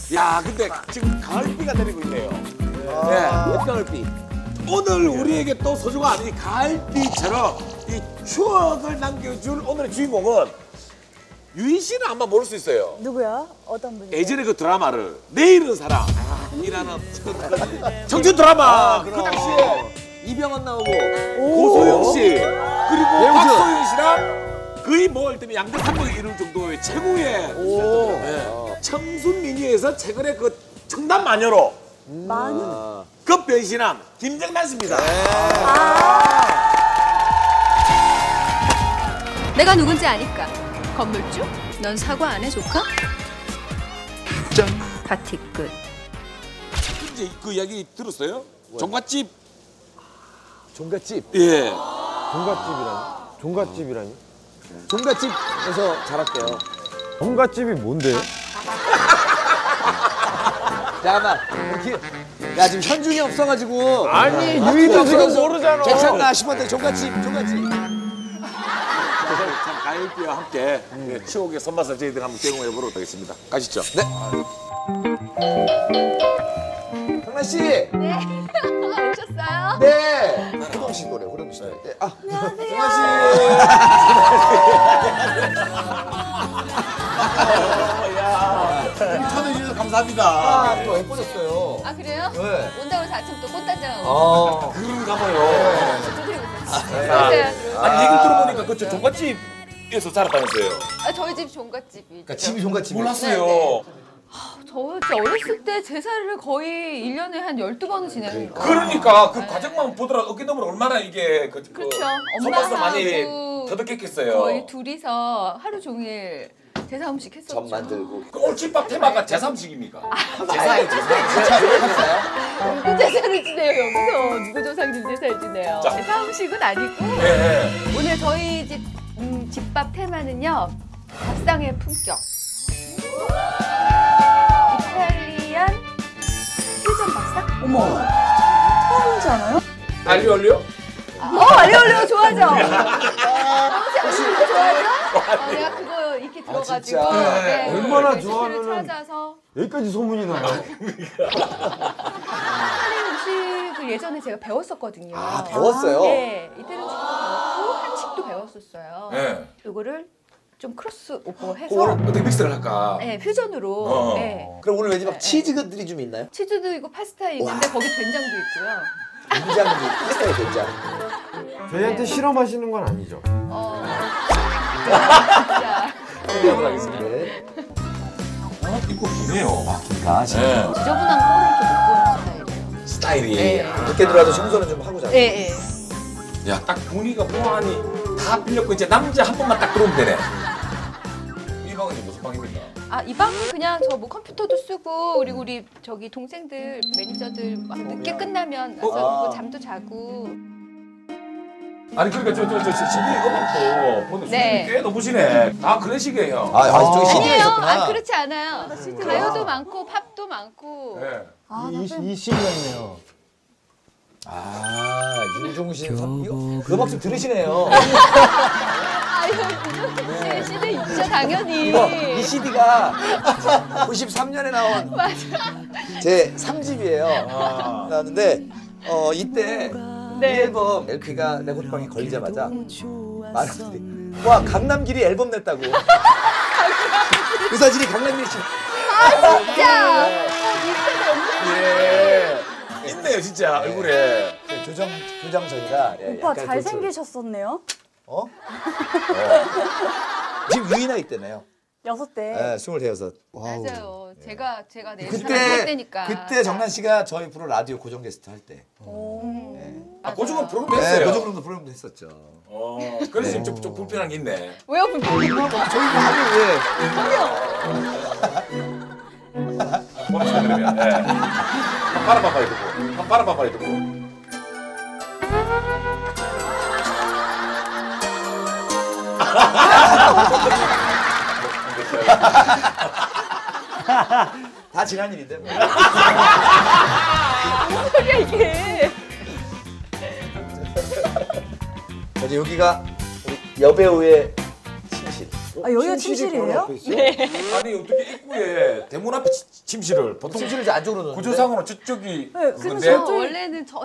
야, 근데 지금 가을비가 내리고 있네요. 네, 가을비. 오늘 우리에게 또 소중한 이 가을비처럼 이 추억을 남겨줄 오늘의 주인공은 유희 씨는 아마 모를 수 있어요. 누구야? 어떤 분이? 예전에 그 드라마를 내일은 사랑이라는 청춘 드라마 그 당시에 이병헌 나오고 고소영 씨 그리고 박소영 씨랑 거의 뭐 할 때면 양대 산맥을 이룰 정도의 최고의 네. 청순 미녀에서 최근에 그 청담 마녀로 마녀? 급 변신한 김정만 씨입니다. 내가 누군지 아니까. 건물주? 넌 사과 안 해, 조카? 짠. 파티 끝. 이제 그 이야기 들었어요? 종갓집. 종갓집. 예. 종갓집이라니? 종갓집에서 자랐대요. 종갓집이 뭔데? 잠깐만. 야 지금 현중이 없어가지고. 아니 유희도 지금 모르잖아. 괜찮나 싶었는데 종갓집. 참 가을비와 함께 추억의 손맛을 저희들 한번 제공해 보도록 하겠습니다. 가시죠. 네. 강란 씨. 네. 오셨어요? 네. 호동 씨 노래. 호동 씨 노래. 네. 아. 찾아주셔서 감사합니다. 아, 또 예뻐졌어요. 아, 그래요? 네. 온다고 해서 아침 또 꽃다정. 그런가 봐요. 두드리고 있어요. 아니 얘기를 들어보니까 그 종갓집에서 자랐다면서요. 아, 저희 집 종갓집이. 그러니까 집이 종갓집. 몰랐어요. 네. 저 진짜 어렸을 때 제사를 거의 1년에 한 12번은 지내는 거. 그러니까 그 과정만 보더라도 어깨너머로 얼마나 이게 그렇죠. 손맛을 많이 엄마하고 터득했겠어요. 저희 둘이서 하루 종일 제사 음식 했었죠. 전 만들고. 그 오늘 집밥 테마가 제사 음식입니까? 제사에 제사요? 누구 제사를 지내요 여기서? 누구 조상님 제사를 지내요? 자. 제사 음식은 아니고 네. 오늘 저희 집 집밥 테마는요. 밥상의 품격. 이탈리안 퓨전 밥상? 어머. 처음이지 않아요? 알리오 알리오? 알리올리오 좋아하죠? 알리올리오 좋아하죠? 내가 그거 이렇게 들어가지고 진짜? 네, 얼마나 레시피를 좋아하면은 찾아서 여기까지 소문이 나요. 이태리 음식을 예전에 제가 배웠었거든요. 아, 배웠어요? 네, 이태리 음식도 배웠고 한식도 배웠었어요. 네. 이거를 좀 크로스 오버해서 오늘 어떻게 믹스를 할까? 네, 퓨전으로 네. 그럼 오늘 왠지 막 치즈들이 좀 있나요? 치즈도 있고 파스타 있는데 거기 된장도 있고요. 된장도 파스타에 된장. 저희한테 실험하시는 건 아니죠? 진짜 한번 하겠습니다. 네. 이거 기네요. 아, 네. 지저분한 꼴을 좀 못 보는 스타일이에요. 스타일이. 네. 늦게 들어와도 청소는 좀 하고 자요. 네, 네. 야, 딱 분위기가 뭐하니 다 빌렸고 이제 남자 한 번만 딱 들어오면 되네. 이 방은 무슨 방입니까? 아, 이 방은 그냥 저 뭐 컴퓨터도 쓰고 그리고 우리 저기 동생들 매니저들 막 늦게 끝나면 와서 잠도 자고. 아니 그러니까 집이 음악도 보는데 네. 수준이 꽤 높으시네. 아 그런 식이에요. 저기 CD가 아니에요. 있었구나. 아, 그렇지 않아요. 가요도 많고 팝도 많고. 네. 이 CD가 있네요. 윤종신 이거 음악 좀 들으시네요. 아유, CD 있죠 당연히. 이 CD가 93년에 나온 제 3집이에요. 나왔는데 이때 이 앨범 LP가 레코드방에 걸리자마자 많은 분들이 와 강남길이 앨범 냈다고. 그 사진이 강남길이 지금 진짜. 예. 있네요 진짜 얼굴에. 교장선이가 오빠 잘생기셨었네요. 지금 유희 나이 때네요. 6대. 네, 26. 와우. 맞아요. 제가 내 그때 때니까. 그때 정란 씨가 저희 프로 라디오 고정 게스트 할 때. 아 고정은 프로그램 네, 했어요. 고정으로도 프로그램도 했었죠. 그래서 지금 좀 불편한 게 있네. 왜요? 불편해요? 저희 왜? 봅시다 그러면. 네. 한 빨아봐봐야 되고. 한 빨아봐봐야 되고. 다 지난 일인데 뭐. 무슨 소리야 이게? 이제 여기가 우리 여배우의 침실. 아, 여기가 침실이에요? 네. 아니 어떻게 입구에 대문 앞에 침실을 보통 침실을 이제 안쪽으로 넣는데 구조상으로 저쪽이 네, 그건데 그래서 원래는 저